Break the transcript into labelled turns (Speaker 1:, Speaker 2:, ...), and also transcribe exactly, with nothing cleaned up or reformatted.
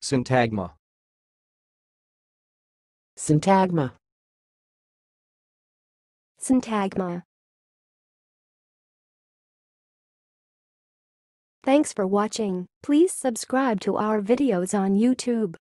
Speaker 1: Syntagma.
Speaker 2: Syntagma.
Speaker 3: Syntagma. Thanks for watching. Please subscribe to our videos on YouTube.